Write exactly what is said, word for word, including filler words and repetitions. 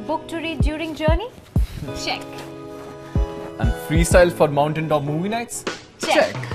book to read during journey? Check. And freestyle for mountaintop movie nights? Check. Check.